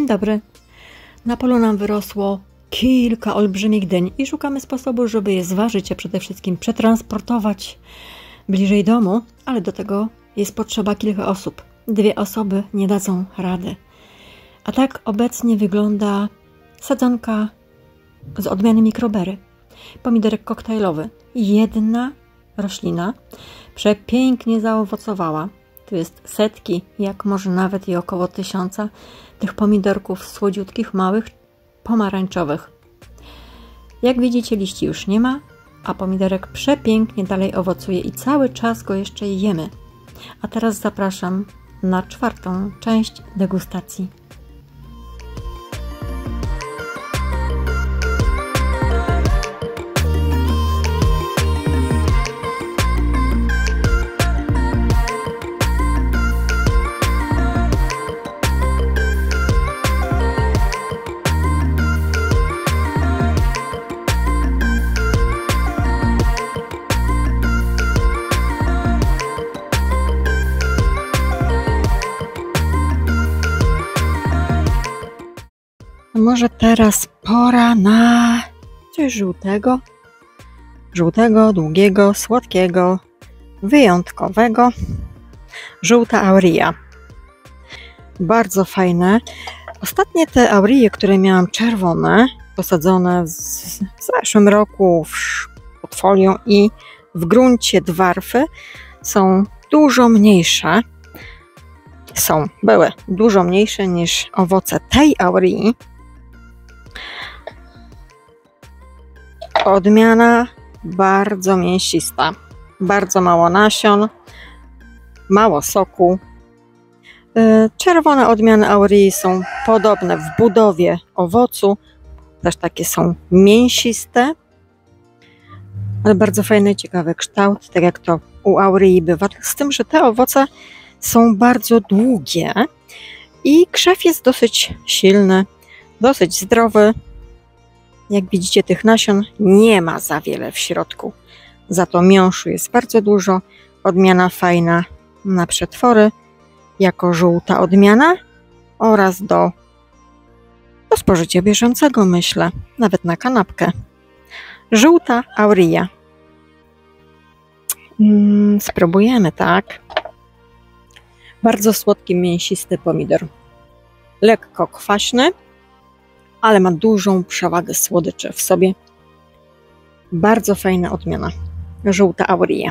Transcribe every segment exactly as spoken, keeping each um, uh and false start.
Dzień dobry. Na polu nam wyrosło kilka olbrzymich dyń i szukamy sposobu, żeby je zważyć, a przede wszystkim przetransportować bliżej domu, ale do tego jest potrzeba kilka osób. Dwie osoby nie dadzą rady. A tak obecnie wygląda sadzonka z odmiany mikrobery. Pomidorek koktajlowy. Jedna roślina przepięknie zaowocowała. Tu jest setki, jak może nawet i około tysiąca tych pomidorków słodziutkich, małych, pomarańczowych. Jak widzicie, liści już nie ma, a pomidorek przepięknie dalej owocuje i cały czas go jeszcze jemy. A teraz zapraszam na czwartą część degustacji. Może teraz pora na coś żółtego, żółtego, długiego, słodkiego, wyjątkowego. Żółta auria. Bardzo fajne. Ostatnie te aurie, które miałam czerwone, posadzone w zeszłym roku pod folią i w gruncie dwarfy, są dużo mniejsze. Są, były dużo mniejsze niż owoce tej aurii. Odmiana bardzo mięsista, bardzo mało nasion, mało soku. Czerwone odmiany aurii są podobne w budowie owocu, też takie są mięsiste, ale bardzo fajny, ciekawy kształt, tak jak to u aurii bywa, z tym, że te owoce są bardzo długie i krzew jest dosyć silny, dosyć zdrowy. Jak widzicie, tych nasion nie ma za wiele w środku. Za to miąższu jest bardzo dużo. Odmiana fajna na przetwory, jako żółta odmiana oraz do, do spożycia bieżącego, myślę, nawet na kanapkę. Żółta auria. Mm, spróbujemy, tak? Bardzo słodki, mięsisty pomidor. Lekko kwaśny, ale ma dużą przewagę słodyczy w sobie. Bardzo fajna odmiana. Żółta auria.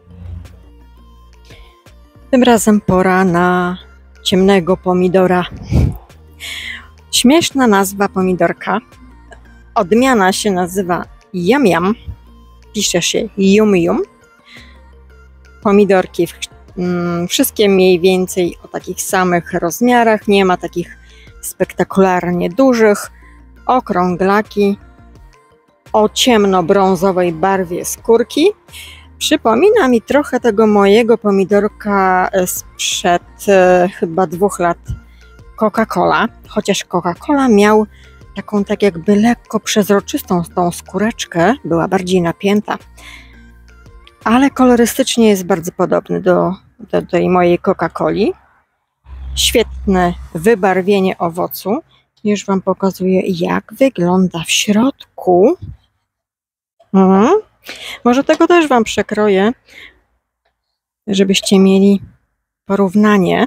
Tym razem pora na ciemnego pomidora. Śmieszna nazwa pomidorka. Odmiana się nazywa Yum Yum. Pisze się Yum Yum. Pomidorki mm, wszystkie mniej więcej o takich samych rozmiarach. Nie ma takich spektakularnie dużych. Okrąglaki o ciemnobrązowej barwie skórki. Przypomina mi trochę tego mojego pomidorka sprzed e, chyba dwóch lat Coca-Cola, chociaż Coca-Cola miał taką tak jakby lekko przezroczystą tą skóreczkę, była bardziej napięta, ale kolorystycznie jest bardzo podobny do, do tej mojej Coca-Coli. Świetne wybarwienie owocu. Już Wam pokazuję, jak wygląda w środku. Mhm. Może tego też Wam przekroję, żebyście mieli porównanie.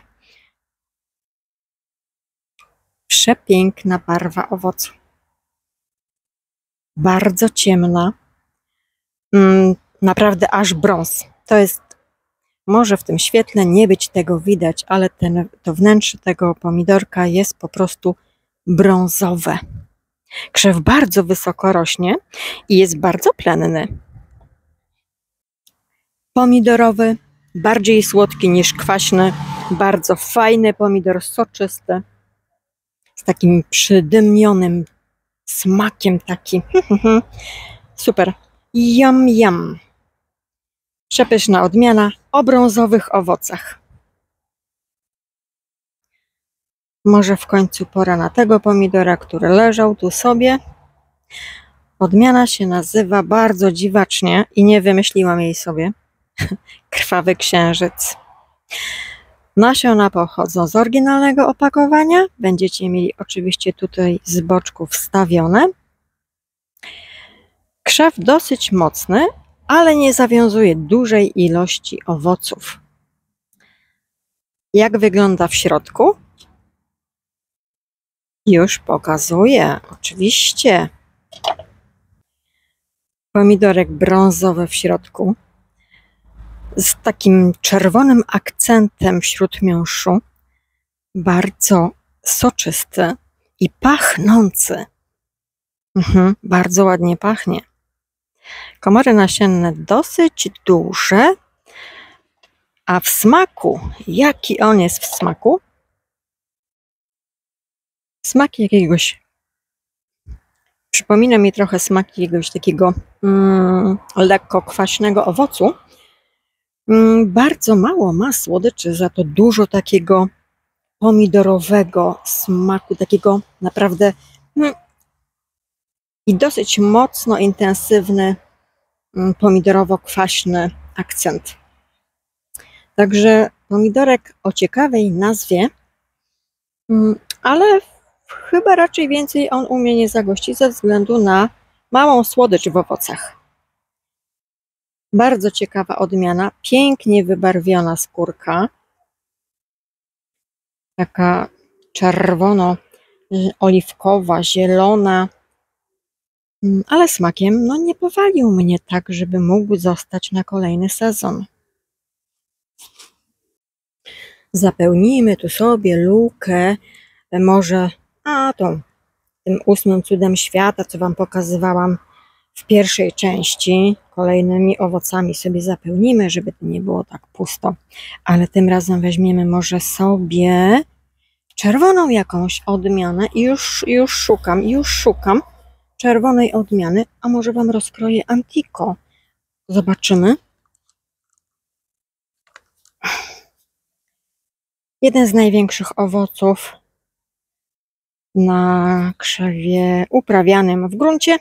Przepiękna barwa owocu. Bardzo ciemna. Mm, naprawdę aż brąz. To jest, może w tym świetle nie być tego widać, ale ten, to wnętrze tego pomidorka jest po prostu brązowe. Krzew bardzo wysoko rośnie i jest bardzo plenny. Pomidorowy, bardziej słodki niż kwaśny, bardzo fajny pomidor, soczysty, z takim przydymionym smakiem, taki super. Yum yum. Przepyszna odmiana o brązowych owocach. Może w końcu pora na tego pomidora, który leżał tu sobie. Odmiana się nazywa bardzo dziwacznie i nie wymyśliłam jej sobie. Krwawy księżyc. Nasiona pochodzą z oryginalnego opakowania. Będziecie mieli oczywiście tutaj z boczku wstawione. Krzew dosyć mocny, ale nie zawiązuje dużej ilości owoców. Jak wygląda w środku? Już pokazuję, oczywiście. Pomidorek brązowy w środku, z takim czerwonym akcentem wśród miąższu, bardzo soczysty i pachnący. Mhm, bardzo ładnie pachnie. Komory nasienne dosyć duże, a w smaku, jaki on jest w smaku? Smak jakiegoś, przypomina mi trochę smak jakiegoś takiego mm, lekko kwaśnego owocu. Mm, bardzo mało ma słodyczy, za to dużo takiego pomidorowego smaku, takiego naprawdę mm, i dosyć mocno intensywny mm, pomidorowo-kwaśny akcent. Także pomidorek o ciekawej nazwie, mm, ale chyba raczej więcej on umie nie zagościć ze względu na małą słodycz w owocach. Bardzo ciekawa odmiana, pięknie wybarwiona skórka. Taka czerwono-oliwkowa, zielona, ale smakiem no, nie powalił mnie tak, żeby mógł zostać na kolejny sezon. Zapełnijmy tu sobie lukę, może a tą, tym ósmym cudem świata, co Wam pokazywałam w pierwszej części. Kolejnymi owocami sobie zapełnimy, żeby to nie było tak pusto. Ale tym razem weźmiemy może sobie czerwoną jakąś odmianę i już, już szukam, już szukam czerwonej odmiany, a może Wam rozkroję Antico. Zobaczymy. Jeden z największych owoców na krzewie uprawianym w gruncie.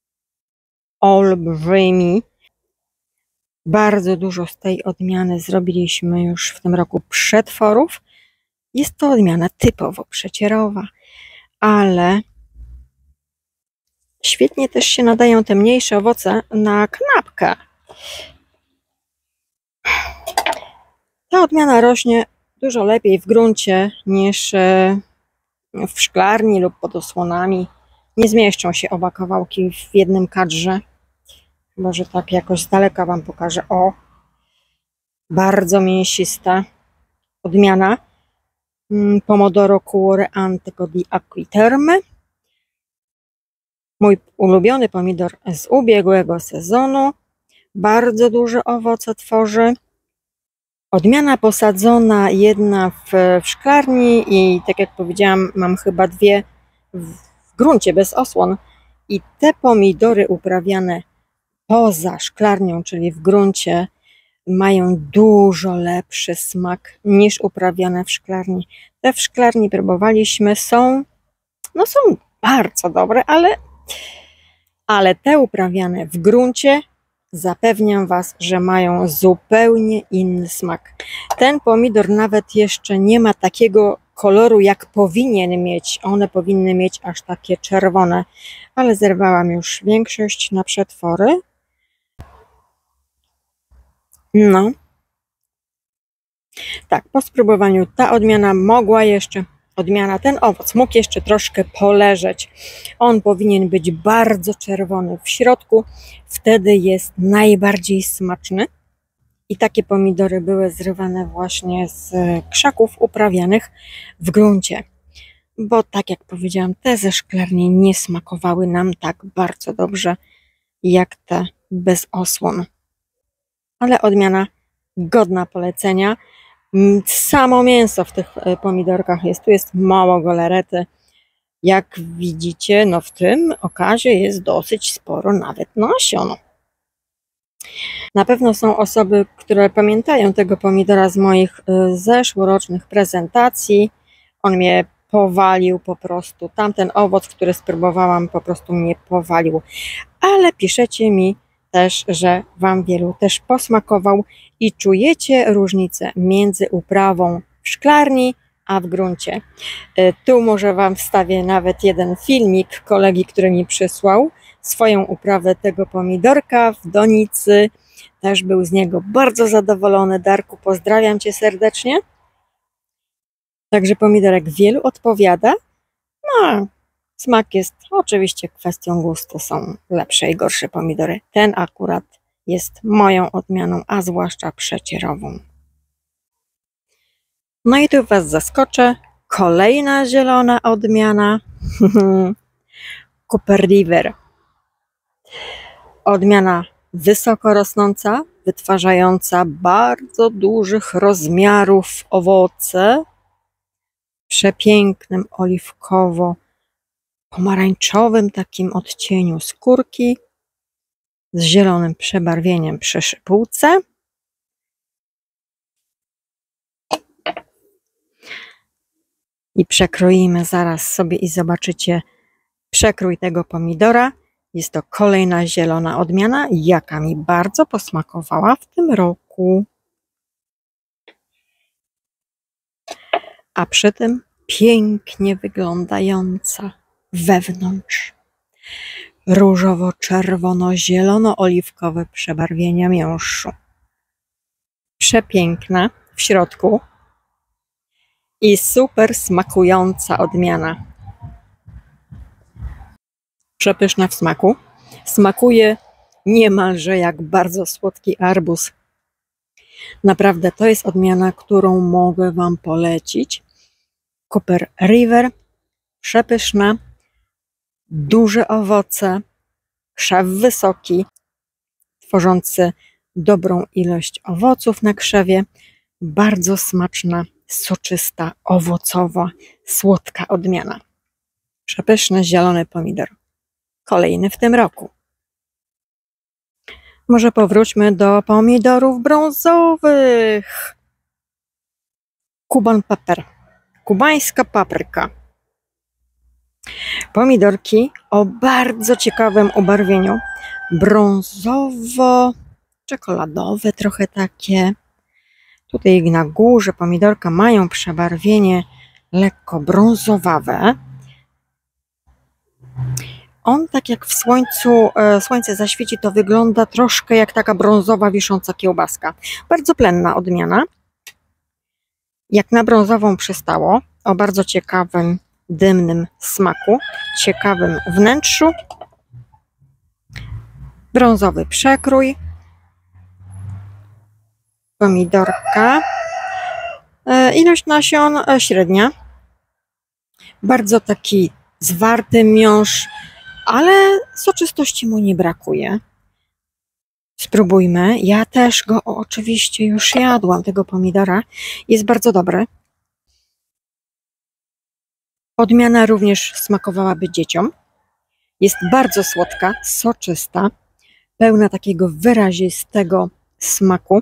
Olbrzymi. Bardzo dużo z tej odmiany zrobiliśmy już w tym roku przetworów. Jest to odmiana typowo przecierowa, ale świetnie też się nadają te mniejsze owoce na kanapkę. Ta odmiana rośnie dużo lepiej w gruncie niż w szklarni lub pod osłonami. Nie zmieszczą się oba kawałki w jednym kadrze. Chyba że tak jakoś z daleka Wam pokażę. O, bardzo mięsista odmiana Pomodoro Cuore Antico di Acquiterme. Mój ulubiony pomidor z ubiegłego sezonu. Bardzo duże owoce tworzy. Odmiana posadzona jedna w, w szklarni i tak jak powiedziałam, mam chyba dwie w, w gruncie bez osłon. I te pomidory uprawiane poza szklarnią, czyli w gruncie, mają dużo lepszy smak niż uprawiane w szklarni. Te w szklarni próbowaliśmy, są, no są bardzo dobre, ale, ale te uprawiane w gruncie, zapewniam Was, że mają zupełnie inny smak. Ten pomidor nawet jeszcze nie ma takiego koloru, jak powinien mieć. One powinny mieć aż takie czerwone, ale zerwałam już większość na przetwory. No. Tak, po spróbowaniu ta odmiana mogła jeszcze, odmiana, ten owoc mógł jeszcze troszkę poleżeć. On powinien być bardzo czerwony w środku, wtedy jest najbardziej smaczny. I takie pomidory były zrywane właśnie z krzaków uprawianych w gruncie. Bo tak jak powiedziałam, te ze szklarni nie smakowały nam tak bardzo dobrze jak te bez osłon. Ale odmiana godna polecenia. Samo mięso w tych pomidorkach jest, tu jest mało golarety. Jak widzicie, no w tym okazie jest dosyć sporo nawet nasion. Na pewno są osoby, które pamiętają tego pomidora z moich zeszłorocznych prezentacji. On mnie powalił po prostu. Tamten owoc, który spróbowałam, po prostu mnie powalił. Ale piszecie mi też, że Wam wielu też posmakował i czujecie różnicę między uprawą w szklarni, a w gruncie. Tu może Wam wstawię nawet jeden filmik kolegi, który mi przysłał swoją uprawę tego pomidorka w donicy. Też był z niego bardzo zadowolony. Darku, pozdrawiam Cię serdecznie. Także pomidorek wielu odpowiada. No, a smak jest oczywiście kwestią gustu. Są lepsze i gorsze pomidory. Ten akurat jest moją odmianą, a zwłaszcza przecierową. No i tu Was zaskoczę. Kolejna zielona odmiana. Cooper River. Odmiana wysoko rosnąca, wytwarzająca bardzo dużych rozmiarów owoce. W przepięknym oliwkowo-pomarańczowym takim odcieniu skórki. Z zielonym przebarwieniem przy szypułce. I przekroimy zaraz sobie i zobaczycie przekrój tego pomidora. Jest to kolejna zielona odmiana, jaka mi bardzo posmakowała w tym roku. A przy tym pięknie wyglądająca wewnątrz. Różowo-czerwono-zielono-oliwkowe przebarwienia miąższu. Przepiękna w środku i super smakująca odmiana. Przepyszna w smaku. Smakuje niemalże jak bardzo słodki arbuz. Naprawdę to jest odmiana, którą mogę Wam polecić. Cooper River. Przepyszna. Duże owoce. Krzew wysoki. Tworzący dobrą ilość owoców na krzewie. Bardzo smaczna, soczysta, owocowa, słodka odmiana. Przepyszny zielony pomidor. Kolejny w tym roku. Może powróćmy do pomidorów brązowych. Cuban pepper. Kubańska papryka. Pomidorki o bardzo ciekawym ubarwieniu. Brązowo-czekoladowe trochę takie. Tutaj na górze pomidorka mają przebarwienie lekko brązowawe. On tak jak w słońcu, e, słońce zaświeci, to wygląda troszkę jak taka brązowa wisząca kiełbaska. Bardzo plenna odmiana. Jak na brązową przystało. O bardzo ciekawym, dymnym smaku. Ciekawym wnętrzu. Brązowy przekrój. Pomidorka. E, ilość nasion e, średnia. Bardzo taki zwarty miąższ, ale soczystości mu nie brakuje. Spróbujmy. Ja też go oczywiście już jadłam, tego pomidora. Jest bardzo dobry. Odmiana również smakowałaby dzieciom. Jest bardzo słodka, soczysta, pełna takiego wyrazistego smaku.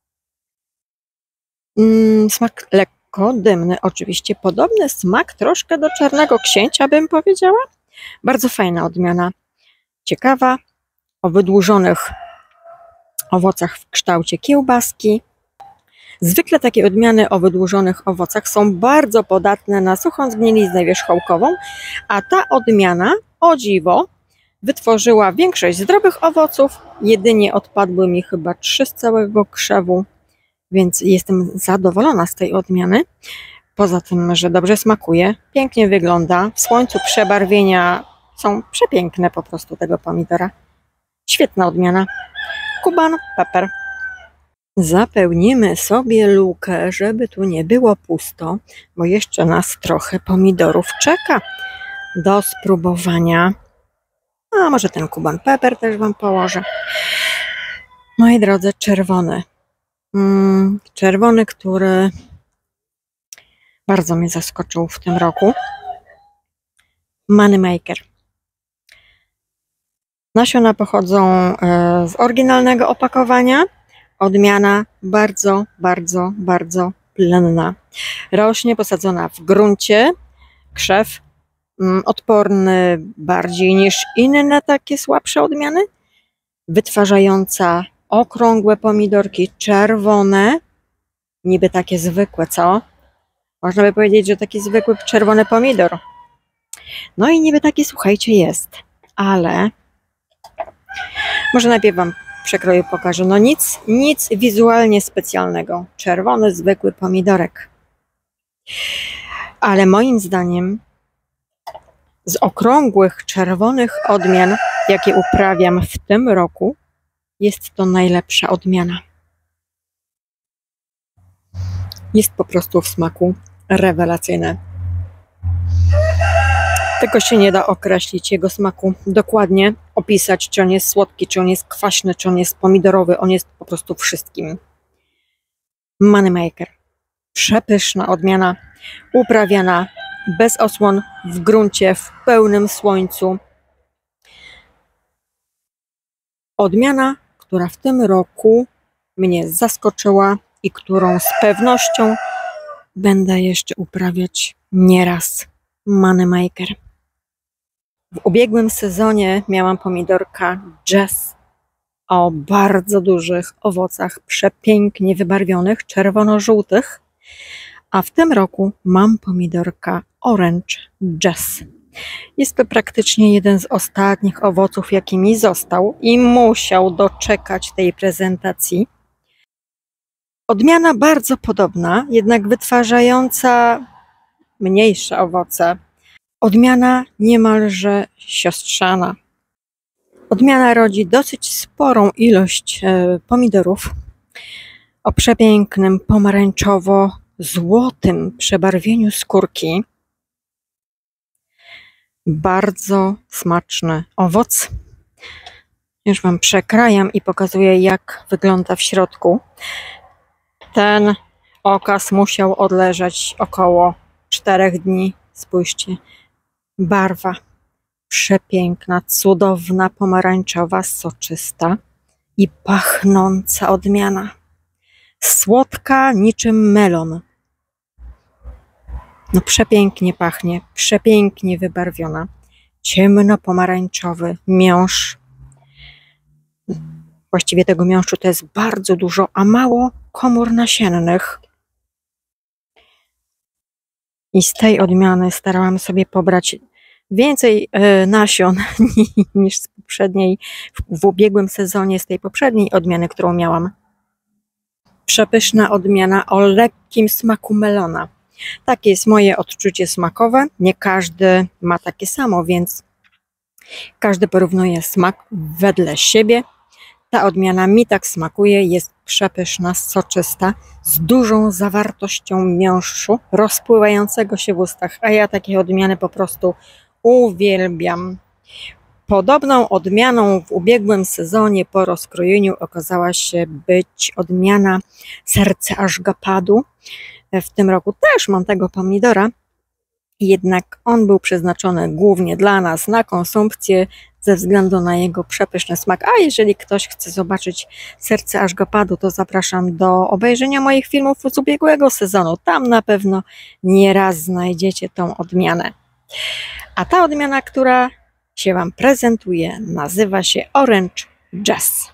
Mm, smak lekko dymny, oczywiście. Podobny smak troszkę do czarnego księcia, bym powiedziała. Bardzo fajna odmiana. Ciekawa, o wydłużonych owocach w kształcie kiełbaski. Zwykle takie odmiany o wydłużonych owocach są bardzo podatne na suchą zgniliznę wierzchołkową, a ta odmiana, o dziwo, wytworzyła większość zdrowych owoców. Jedynie odpadły mi chyba trzy z całego krzewu, więc jestem zadowolona z tej odmiany. Poza tym, że dobrze smakuje, pięknie wygląda. W słońcu przebarwienia są przepiękne po prostu tego pomidora. Świetna odmiana. Cuban pepper. Zapełnimy sobie lukę, żeby tu nie było pusto, bo jeszcze nas trochę pomidorów czeka do spróbowania. A może ten Cuban pepper też Wam położę. Moi drodzy, czerwony. Mm, czerwony, który bardzo mnie zaskoczył w tym roku. Moneymaker. Nasiona pochodzą z oryginalnego opakowania. Odmiana bardzo, bardzo, bardzo plenna. Rośnie posadzona w gruncie. Krzew odporny bardziej niż inne takie słabsze odmiany. Wytwarzająca okrągłe pomidorki czerwone. Niby takie zwykłe, co? Można by powiedzieć, że taki zwykły czerwony pomidor. No i niby taki, słuchajcie, jest. Ale może najpierw wam przekroję, pokażę. No nic, nic wizualnie specjalnego. Czerwony, zwykły pomidorek. Ale moim zdaniem z okrągłych, czerwonych odmian, jakie uprawiam w tym roku, jest to najlepsza odmiana. Jest po prostu w smaku rewelacyjne. Tego się nie da określić, jego smaku dokładnie, opisać, czy on jest słodki, czy on jest kwaśny, czy on jest pomidorowy, on jest po prostu wszystkim. Moneymaker. Przepyszna odmiana, uprawiana bez osłon, w gruncie, w pełnym słońcu. Odmiana, która w tym roku mnie zaskoczyła i którą z pewnością będę jeszcze uprawiać nieraz. Moneymaker. W ubiegłym sezonie miałam pomidorka Jazz o bardzo dużych owocach, przepięknie wybarwionych, czerwono-żółtych, a w tym roku mam pomidorka Orange Jazz. Jest to praktycznie jeden z ostatnich owoców, jaki mi został i musiał doczekać tej prezentacji. Odmiana bardzo podobna, jednak wytwarzająca mniejsze owoce. Odmiana niemalże siostrzana. Odmiana rodzi dosyć sporą ilość e, pomidorów o przepięknym pomarańczowo-złotym przebarwieniu skórki. Bardzo smaczny owoc. Już wam przekrajam i pokazuję, jak wygląda w środku. Ten okaz musiał odleżeć około czterech dni. Spójrzcie, barwa przepiękna, cudowna, pomarańczowa, soczysta i pachnąca odmiana. Słodka niczym melon. No przepięknie pachnie, przepięknie wybarwiona. Ciemno-pomarańczowy miąższ. Właściwie tego miąższu to jest bardzo dużo, a mało komór nasiennych. I z tej odmiany starałam sobie pobrać więcej y, nasion niż z poprzedniej, w, w ubiegłym sezonie z tej poprzedniej odmiany, którą miałam. Przepyszna odmiana o lekkim smaku melona. Takie jest moje odczucie smakowe. Nie każdy ma takie samo, więc każdy porównuje smak wedle siebie. Ta odmiana mi tak smakuje, jest przepyszna, soczysta, z dużą zawartością miąższu, rozpływającego się w ustach, a ja takie odmiany po prostu uwielbiam. Podobną odmianą w ubiegłym sezonie po rozkrojeniu okazała się być odmiana Serce Ashgapadu. W tym roku też mam tego pomidora, jednak on był przeznaczony głównie dla nas na konsumpcję ze względu na jego przepyszny smak. A jeżeli ktoś chce zobaczyć Serce Ashgapadu, to zapraszam do obejrzenia moich filmów z ubiegłego sezonu. Tam na pewno nieraz znajdziecie tą odmianę. A ta odmiana, która się wam prezentuje, nazywa się Orange Jazz.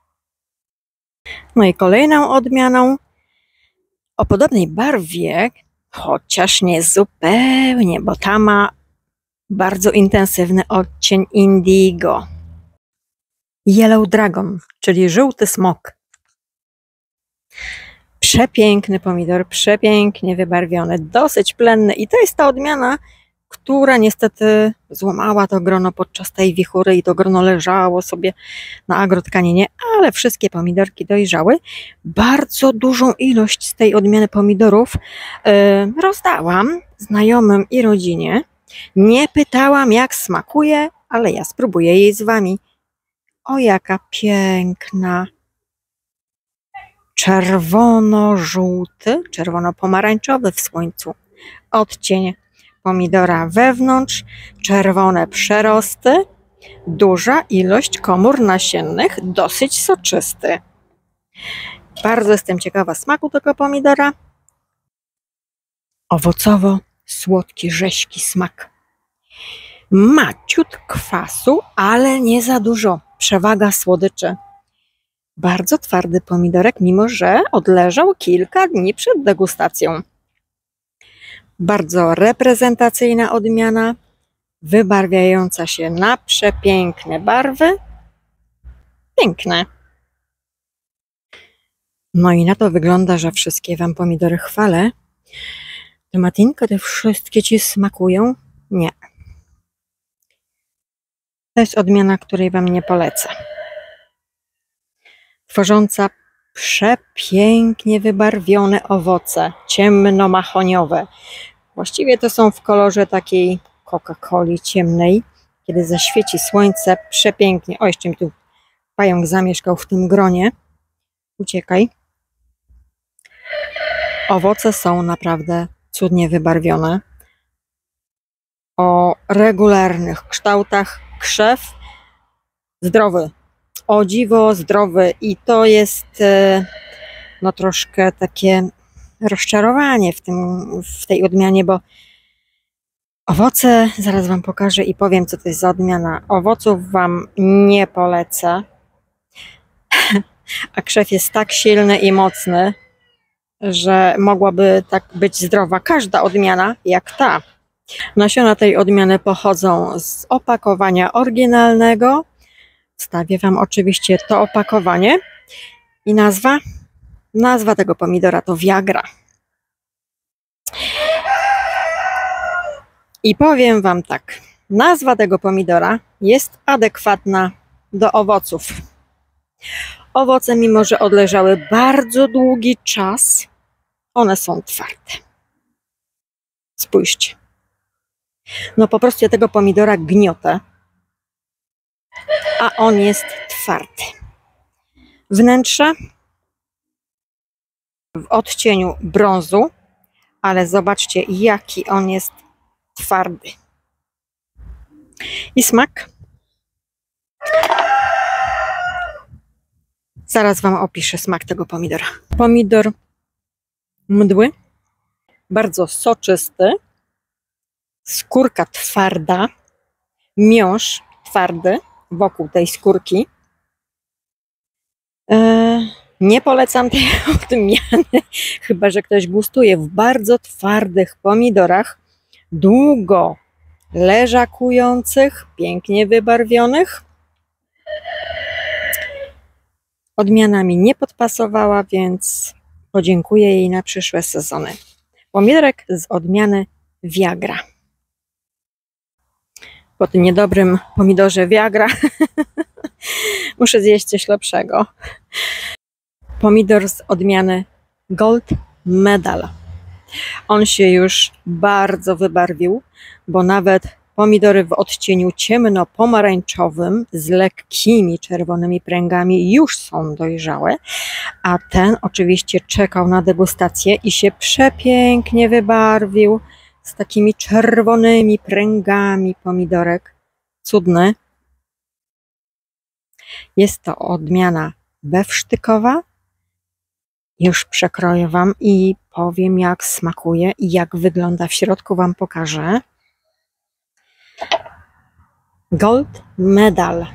No i kolejną odmianą o podobnej barwie, chociaż nie zupełnie, bo ta ma bardzo intensywny odcień indigo. Yellow Dragon, czyli żółty smok. Przepiękny pomidor, przepięknie wybarwiony, dosyć plenny i to jest ta odmiana, która niestety złamała to grono podczas tej wichury i to grono leżało sobie na agrotkaninie, ale wszystkie pomidorki dojrzały. Bardzo dużą ilość z tej odmiany pomidorów yy, rozdałam znajomym i rodzinie. Nie pytałam, jak smakuje, ale ja spróbuję jej z wami. O, jaka piękna! Czerwono-żółty, czerwono-pomarańczowy w słońcu odcień pomidora wewnątrz, czerwone przerosty, duża ilość komór nasiennych, dosyć soczysty. Bardzo jestem ciekawa smaku tego pomidora. Owocowo-słodki, rześki smak. Ma ciut kwasu, ale nie za dużo. Przewaga słodyczy. Bardzo twardy pomidorek, mimo że odleżał kilka dni przed degustacją. Bardzo reprezentacyjna odmiana, wybarwiająca się na przepiękne barwy. Piękne. No i na to wygląda, że wszystkie Wam pomidory chwalę. Tomatinko, te wszystkie Ci smakują? Nie. To jest odmiana, której Wam nie polecę. Tworząca przepięknie wybarwione owoce, ciemnomachoniowe. Właściwie to są w kolorze takiej Coca-Coli ciemnej. Kiedy zaświeci słońce, przepięknie. O, jeszcze mi tu pająk zamieszkał w tym gronie. Uciekaj. Owoce są naprawdę cudnie wybarwione. O regularnych kształtach krzew. Zdrowy. O dziwo zdrowy. I to jest no troszkę takie rozczarowanie w, tym, w tej odmianie, bo owoce, zaraz Wam pokażę i powiem, co to jest za odmiana. Owoców Wam nie polecę. A krzew jest tak silny i mocny, że mogłaby tak być zdrowa każda odmiana jak ta. Nasiona tej odmiany pochodzą z opakowania oryginalnego. Wstawię Wam oczywiście to opakowanie. I nazwa? Nazwa tego pomidora to Viagra. I powiem Wam tak. Nazwa tego pomidora jest adekwatna do owoców. Owoce, mimo że odleżały bardzo długi czas, one są twarde. Spójrzcie. No po prostu ja tego pomidora gniotę, a on jest twardy. Wnętrze w odcieniu brązu, ale zobaczcie, jaki on jest twardy. I smak? Zaraz Wam opiszę smak tego pomidora. Pomidor mdły, bardzo soczysty, skórka twarda, miąższ twardy wokół tej skórki. Eee, nie polecam tej odmiany, chyba że ktoś gustuje w bardzo twardych pomidorach, długo leżakujących, pięknie wybarwionych. Odmiana mi nie podpasowała, więc podziękuję jej na przyszłe sezony. Pomidorek z odmiany Viagra. Po tym niedobrym pomidorze Viagra muszę zjeść coś lepszego. Pomidor z odmiany Gold Medal. On się już bardzo wybarwił, bo nawet pomidory w odcieniu ciemno-pomarańczowym z lekkimi czerwonymi pręgami już są dojrzałe, a ten oczywiście czekał na degustację i się przepięknie wybarwił z takimi czerwonymi pręgami pomidorek. Cudny. Jest to odmiana bewsztykowa. Już przekroję Wam i powiem, jak smakuje i jak wygląda w środku, Wam pokażę. Gold Medal.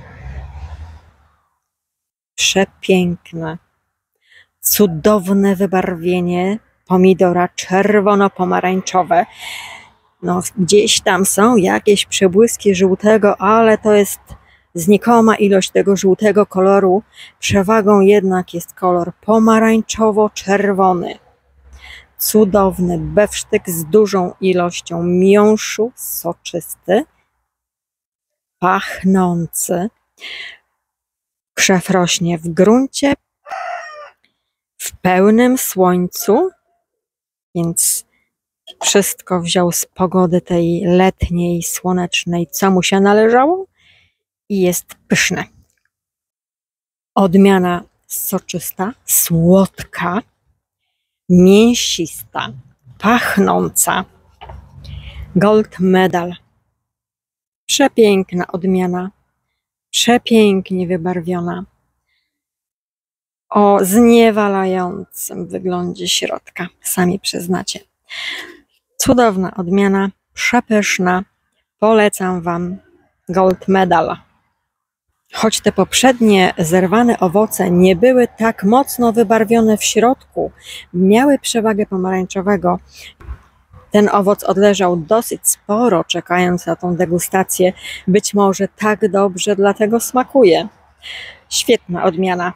Przepiękne, cudowne wybarwienie pomidora czerwono-pomarańczowe. No, gdzieś tam są jakieś przebłyski żółtego, ale to jest znikoma ilość tego żółtego koloru. Przewagą jednak jest kolor pomarańczowo-czerwony. Cudowny bewsztyk z dużą ilością miąższu, soczysty, pachnący. Krzew rośnie w gruncie, w pełnym słońcu, więc wszystko wziął z pogody tej letniej, słonecznej, co mu się należało i jest pyszne. Odmiana soczysta, słodka, mięsista, pachnąca. Gold Medal. Przepiękna odmiana, przepięknie wybarwiona, o zniewalającym wyglądzie środka, sami przyznacie. Cudowna odmiana, przepyszna, polecam Wam Gold Medal. Choć te poprzednie zerwane owoce nie były tak mocno wybarwione w środku, miały przewagę pomarańczowego, Ten owoc odleżał dosyć sporo, czekając na tą degustację. Być może tak dobrze dlatego smakuje. Świetna odmiana.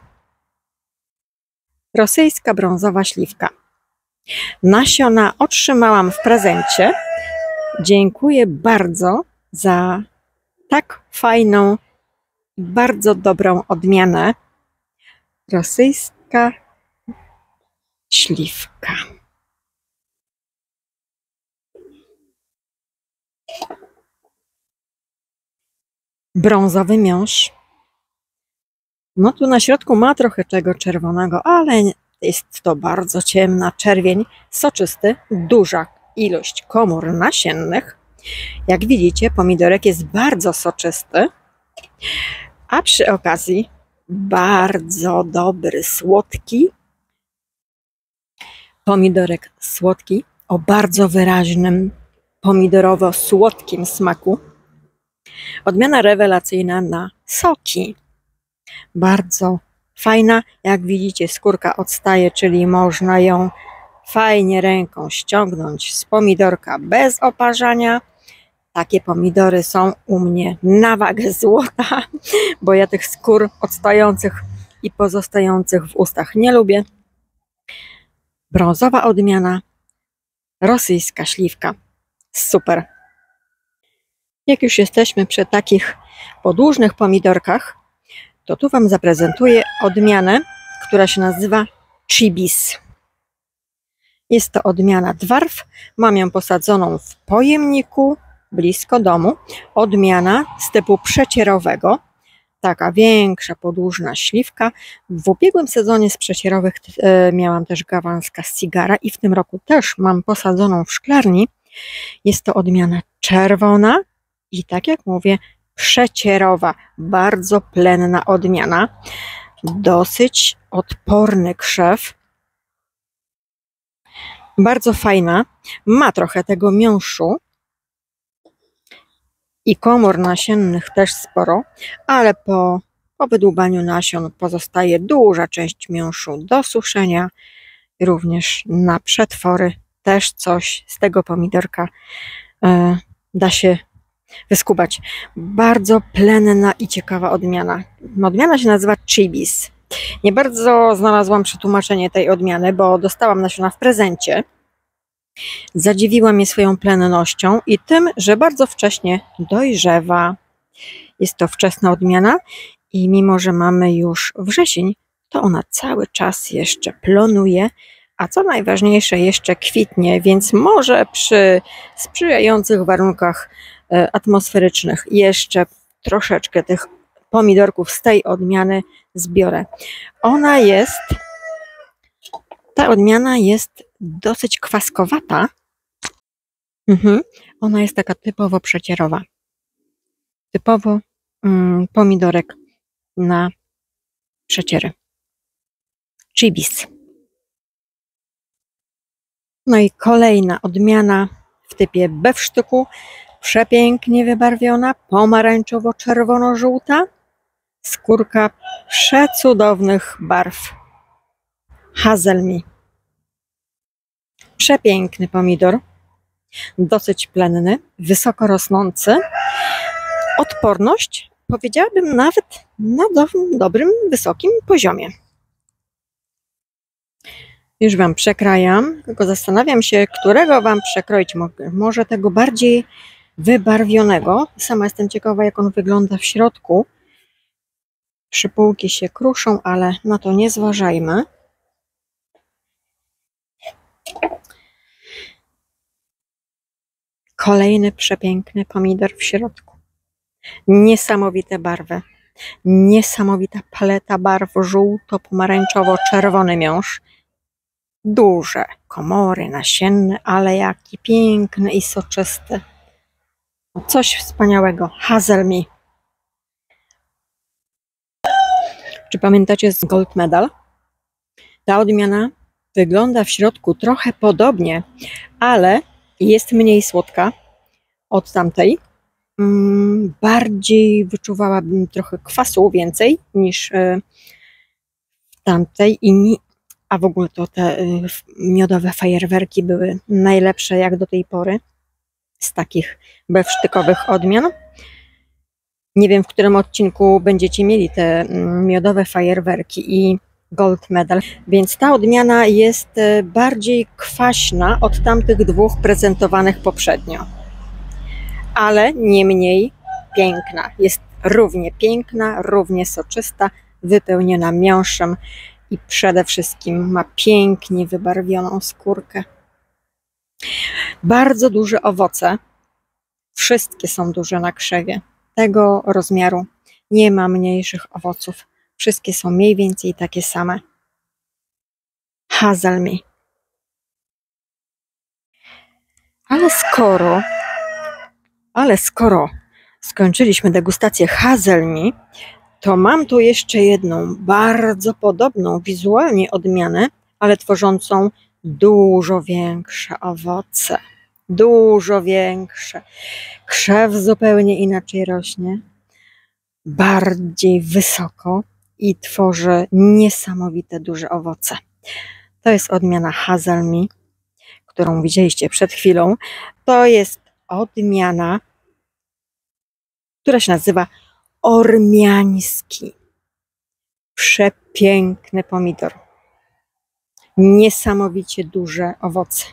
Rosyjska brązowa śliwka. Nasiona otrzymałam w prezencie. Dziękuję bardzo za tak fajną, bardzo dobrą odmianę. Rosyjska śliwka. Brązowy miąższ. No tu na środku ma trochę tego czerwonego, ale jest to bardzo ciemna czerwień, soczysty, duża ilość komór nasiennych. Jak widzicie, pomidorek jest bardzo soczysty, a przy okazji bardzo dobry, słodki. Pomidorek słodki, o bardzo wyraźnym, pomidorowo-słodkim smaku. Odmiana rewelacyjna na soki. Bardzo fajna, jak widzicie, skórka odstaje, czyli można ją fajnie ręką ściągnąć z pomidorka bez oparzania. Takie pomidory są u mnie na wagę złota, bo ja tych skór odstających i pozostających w ustach nie lubię. Brązowa odmiana, rosyjska śliwka. Super. Jak już jesteśmy przy takich podłużnych pomidorkach, to tu Wam zaprezentuję odmianę, która się nazywa Chibis. Jest to odmiana dwarf. Mam ją posadzoną w pojemniku blisko domu. Odmiana z typu przecierowego. Taka większa, podłużna śliwka. W ubiegłym sezonie z przecierowych e, miałam też gałązka z cigara i w tym roku też mam posadzoną w szklarni. Jest to odmiana czerwona i tak jak mówię, przecierowa. Bardzo plenna odmiana. Dosyć odporny krzew. Bardzo fajna. Ma trochę tego miąższu i komór nasiennych też sporo, ale po, po wydłubaniu nasion pozostaje duża część miąższu do suszenia. Również na przetwory też coś z tego pomidorka e, da się wyskubać. Bardzo plenna i ciekawa odmiana. Odmiana się nazywa Chibis. Nie bardzo znalazłam przetłumaczenie tej odmiany, bo dostałam nasiona w prezencie. Zadziwiła mnie swoją plennością i tym, że bardzo wcześnie dojrzewa. Jest to wczesna odmiana i mimo, że mamy już wrzesień, to ona cały czas jeszcze plonuje, a co najważniejsze jeszcze kwitnie, więc może przy sprzyjających warunkach atmosferycznych jeszcze troszeczkę tych pomidorków z tej odmiany zbiorę. Ona jest, ta odmiana jest dosyć kwaskowata. Mhm. Ona jest taka typowo przecierowa. Typowo mm, pomidorek na przeciery. Chibis. No i kolejna odmiana w typie bewsztyku. Przepięknie wybarwiona, pomarańczowo-czerwono-żółta. Skórka przecudownych barw. Hazelmi. Przepiękny pomidor. Dosyć plenny, wysoko rosnący. Odporność, powiedziałabym, nawet na do, dobrym, wysokim poziomie. Już Wam przekrajam, tylko zastanawiam się, którego Wam przekroić mogę. Może tego bardziej wybarwionego. Sama jestem ciekawa, jak on wygląda w środku. Przypółki się kruszą, ale na to nie zważajmy. Kolejny przepiękny pomidor w środku. Niesamowite barwy. Niesamowita paleta barw żółto-pomarańczowo-czerwony miąższ. Duże komory nasienne, ale jaki piękny i soczysty. Coś wspaniałego. Hazelmi. Czy pamiętacie z Gold Medal? Ta odmiana wygląda w środku trochę podobnie, ale jest mniej słodka od tamtej. Bardziej wyczuwałabym trochę kwasu więcej niż w tamtej, a w ogóle to te y, miodowe fajerwerki były najlepsze jak do tej pory z takich bewsztykowych odmian. Nie wiem, w którym odcinku będziecie mieli te mm, miodowe fajerwerki i gold medal, więc ta odmiana jest y, bardziej kwaśna od tamtych dwóch prezentowanych poprzednio, ale nie mniej piękna. Jest równie piękna, równie soczysta, wypełniona miąższem i przede wszystkim ma pięknie wybarwioną skórkę. Bardzo duże owoce. Wszystkie są duże na krzewie. Tego rozmiaru. Nie ma mniejszych owoców. Wszystkie są mniej więcej takie same. Hazelmi. Ale skoro, ale skoro skończyliśmy degustację Hazelmi, to mam tu jeszcze jedną bardzo podobną wizualnie odmianę, ale tworzącą dużo większe owoce. Dużo większe. Krzew zupełnie inaczej rośnie, bardziej wysoko i tworzy niesamowite duże owoce. To jest odmiana Hazelmi, którą widzieliście przed chwilą. To jest odmiana, która się nazywa ormiański. Przepiękny pomidor. Niesamowicie duże owoce.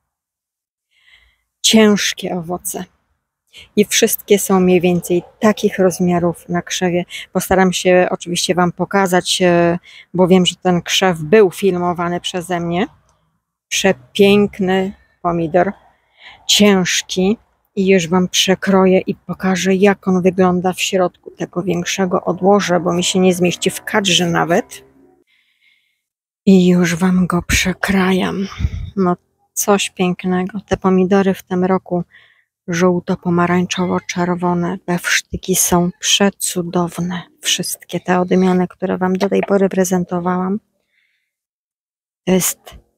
Ciężkie owoce. I wszystkie są mniej więcej takich rozmiarów na krzewie. Postaram się oczywiście Wam pokazać, bo wiem, że ten krzew był filmowany przeze mnie. Przepiękny pomidor. Ciężki. I już Wam przekroję i pokażę, jak on wygląda w środku tego większego odłoża, bo mi się nie zmieści w kadrze nawet. I już Wam go przekrajam. No coś pięknego. Te pomidory w tym roku żółto-pomarańczowo-czerwone, bewsztyki są przecudowne. Wszystkie te odmiany, które Wam do tej pory prezentowałam. To jest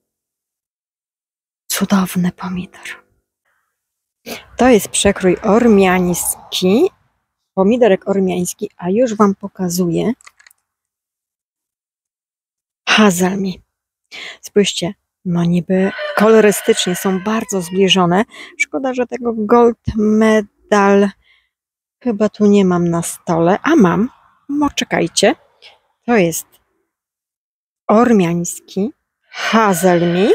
cudowny pomidor. To jest przekrój ormiański, pomidorek ormiański, a już Wam pokazuję Hazelmi. Spójrzcie, no niby kolorystycznie są bardzo zbliżone. Szkoda, że tego gold medal chyba tu nie mam na stole, a mam. No czekajcie, to jest ormiański, Hazelmi.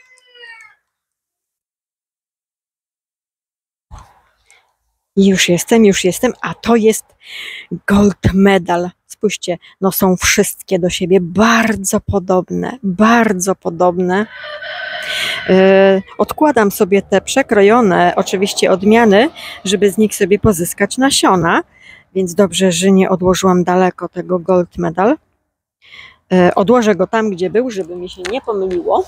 Już jestem, już jestem, a to jest gold medal. Spójrzcie, no są wszystkie do siebie bardzo podobne, bardzo podobne. Yy, odkładam sobie te przekrojone oczywiście odmiany, żeby z nich sobie pozyskać nasiona, więc dobrze, że nie odłożyłam daleko tego gold medal. Yy, odłożę go tam, gdzie był, żeby mi się nie pomyliło.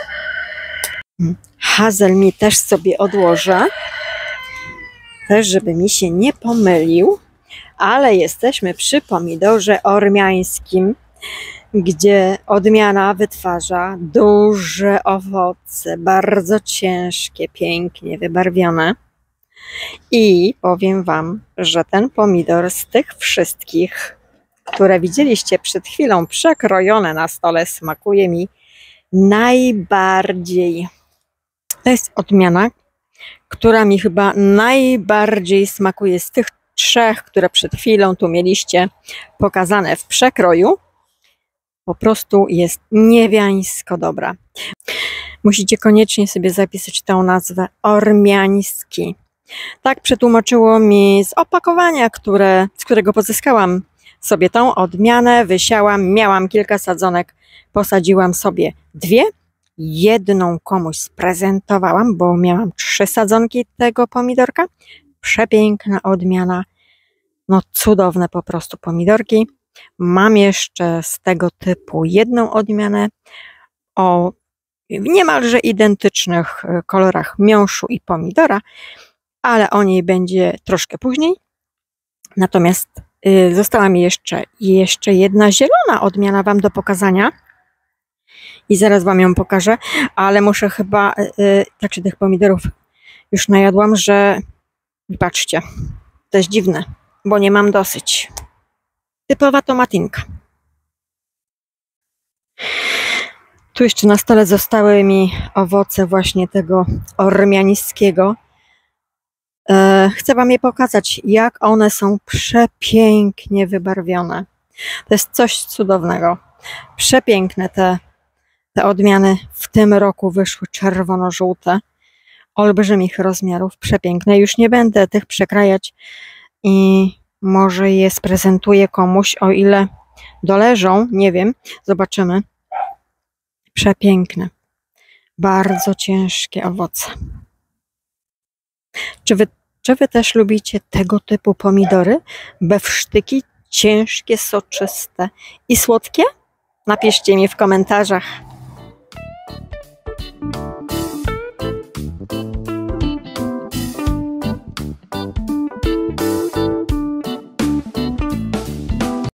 Hazelmi też sobie odłożę. Też, żeby mi się nie pomylił, ale jesteśmy przy pomidorze ormiańskim, gdzie odmiana wytwarza duże owoce, bardzo ciężkie, pięknie wybarwione. I powiem Wam, że ten pomidor z tych wszystkich, które widzieliście przed chwilą przekrojone na stole, smakuje mi najbardziej. To jest odmiana, która mi chyba najbardziej smakuje z tych trzech, które przed chwilą tu mieliście pokazane w przekroju. Po prostu jest niewiańsko dobra. Musicie koniecznie sobie zapisać tę nazwę ormiański. Tak przetłumaczyło mi z opakowania, które, z którego pozyskałam sobie tą odmianę, wysiałam, miałam kilka sadzonek, posadziłam sobie dwie. Jedną komuś sprezentowałam, bo miałam trzy sadzonki tego pomidorka. Przepiękna odmiana. No cudowne po prostu pomidorki. Mam jeszcze z tego typu jedną odmianę o niemalże identycznych kolorach miąższu i pomidora, ale o niej będzie troszkę później. Natomiast y, została mi jeszcze, jeszcze jedna zielona odmiana Wam do pokazania. I zaraz Wam ją pokażę, ale muszę chyba, yy, tak się tych pomidorów już najadłam, że patrzcie, to jest dziwne, bo nie mam dosyć. Typowa tomatynka. Tu jeszcze na stole zostały mi owoce właśnie tego ormiańskiego. E, chcę Wam je pokazać, jak one są przepięknie wybarwione. To jest coś cudownego. Przepiękne te, te odmiany w tym roku wyszły czerwono-żółte, olbrzymich rozmiarów, przepiękne. Już nie będę tych przekrajać i może je sprezentuję komuś, o ile doleżą, nie wiem, zobaczymy. Przepiękne, bardzo ciężkie owoce. Czy wy, czy wy też lubicie tego typu pomidory? Bewsztyki, ciężkie, soczyste i słodkie? Napiszcie mi w komentarzach.